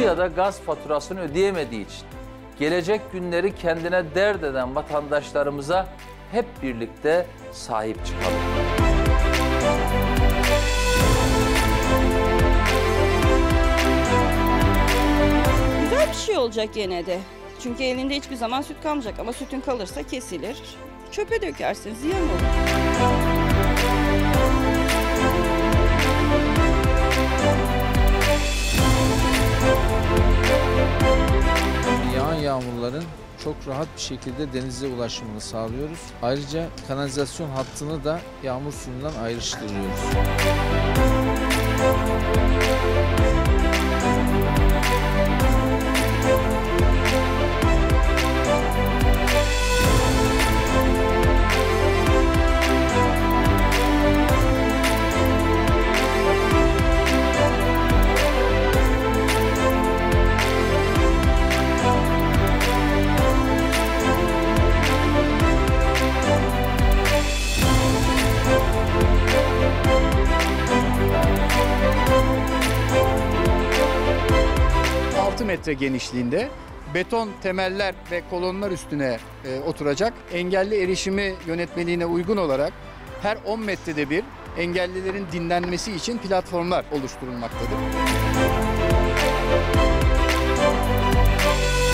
ya da gaz faturasını ödeyemediği için gelecek günleri kendine dert eden vatandaşlarımıza hep birlikte sahip çıkalım. Güzel bir şey olacak gene de. Çünkü elinde hiçbir zaman süt kalmayacak ama sütün kalırsa kesilir. Çöpe dökersin, ziyan olur. Yağan yağmurların çok rahat bir şekilde denize ulaşımını sağlıyoruz. Ayrıca kanalizasyon hattını da yağmur suyundan ayrıştırıyoruz. Metre genişliğinde beton temeller ve kolonlar üstüne oturacak. Engelli erişimi yönetmeliğine uygun olarak her 10 metrede bir engellilerin dinlenmesi için platformlar oluşturulmaktadır.